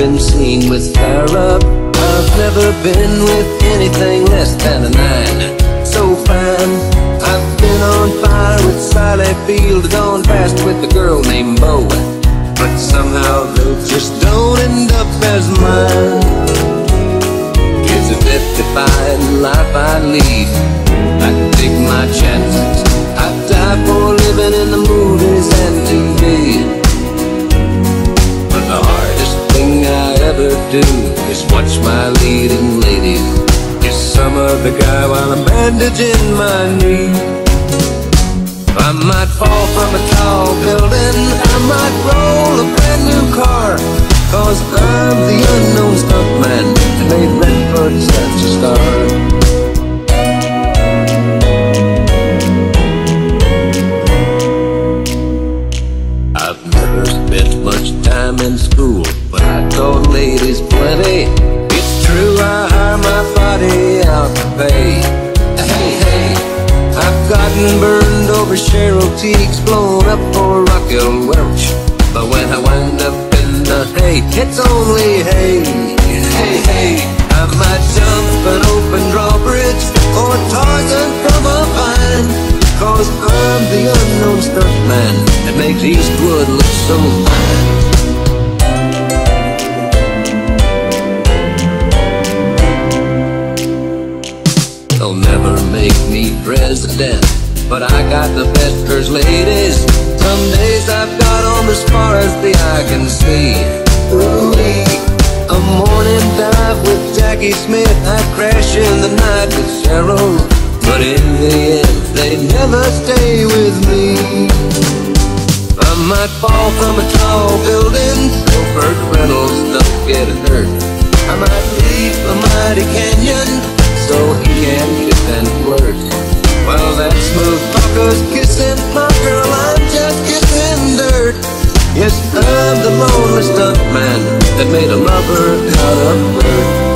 been seen with fire up. I've never been with anything less than a 9. So fine, I've been on fire with Sally Field, gone fast with a girl named Bo, but somehow those just don't end up as mine. It's a death-defying life I lead. I take my chances, I die for living in the movies and TV. But the hardest thing I ever do is watch my leading lady kiss some other guy while I'm bandaging my knee. I might fall from a tall building, I might roll a brand new car, 'cause I'm the unknown stuntman that made Redford such a star. I've never spent much time in school, but I taught ladies plenty. It's true, I hire my body out to pay. Hey, hey, I've gotten burned over Cheryl Teagues, blown up for Raquel Welch, but when I wind up in the hay, it's only hay. Hey, hey, I might jump an open drawbridge or Tarzan from a vine, 'cause I'm the unknown stuntman that makes Eastwood look so fine. They'll never make me president, but I got the best first ladies. Some days I've got them as far as the eye can see. Ooh-wee. A morning dive with Jackie Smith, I'd crash in the night with Cheryl, but in the end they never stay with me. I might fall from a tall building, so Burt Reynolds doesn't get hurt. I might leap a mighty canyon, so he can kiss and flirt. Well, that smooth talker's kissing my girl, I'm just kissing dirt. Yes, I'm the lonely stuntman that made a lover out of bird.